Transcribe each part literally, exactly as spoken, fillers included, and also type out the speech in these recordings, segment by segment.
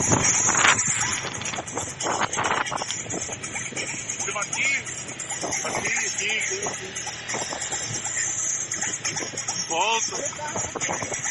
Aqui, aqui, aqui, aqui. Volta.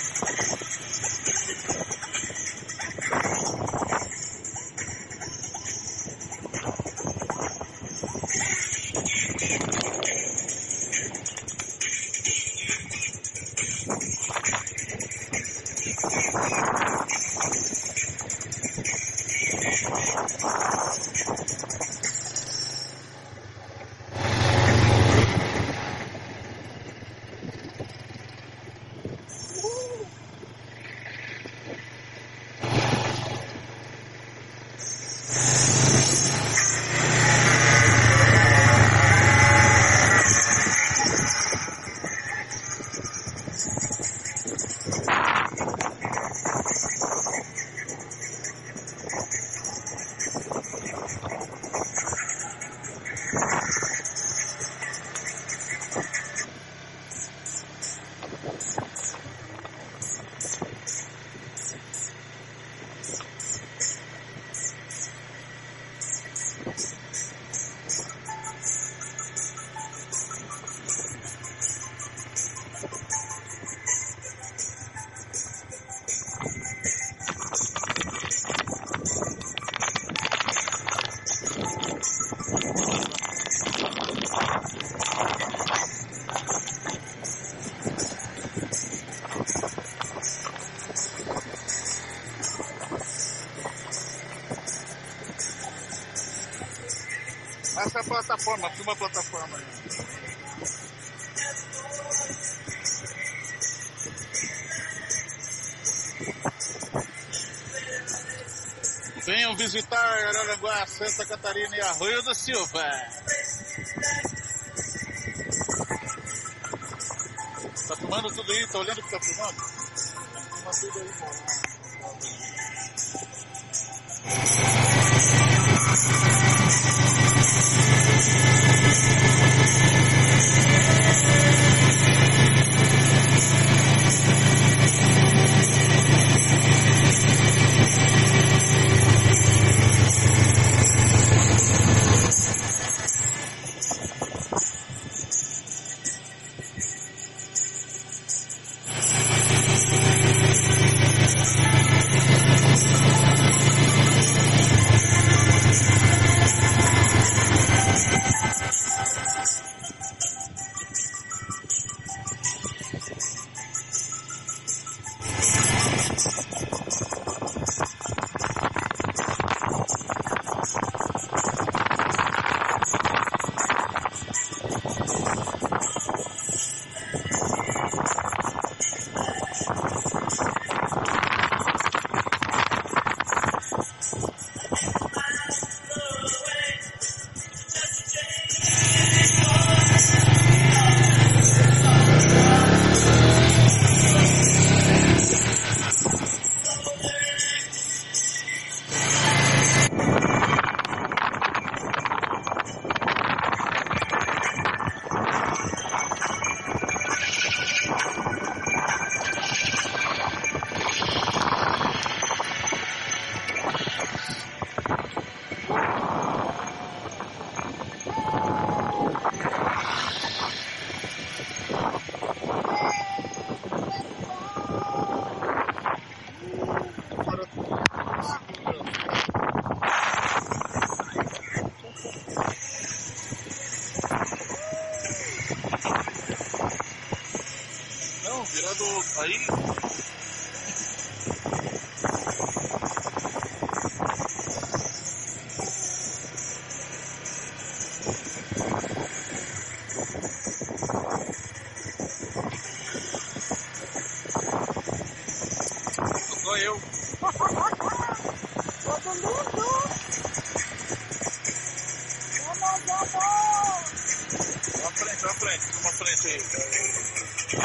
Essa é a plataforma, filma a plataforma aí. Venham visitar Araranguá, Santa Catarina e Arroio do Silva. Tá filmando tudo aí? Tá olhando o que tá filmando? Filma tudo aí. Não, virado aí. Sou eu. Todo mundo. Vamos, vamos. Pra frente, pra frente, uma frente aí.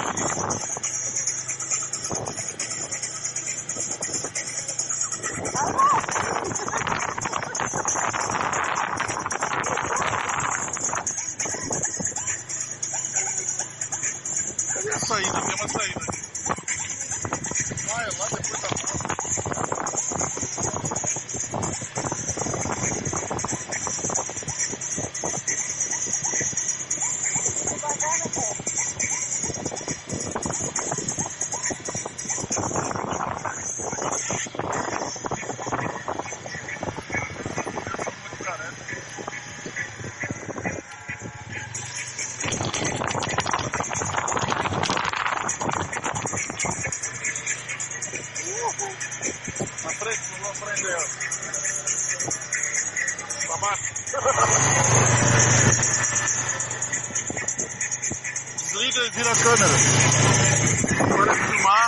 Cadê a saída? Tem uma saída aqui. Ah, é lá depois da porta. filmar. Desliga e vira a câmera. Para filmar.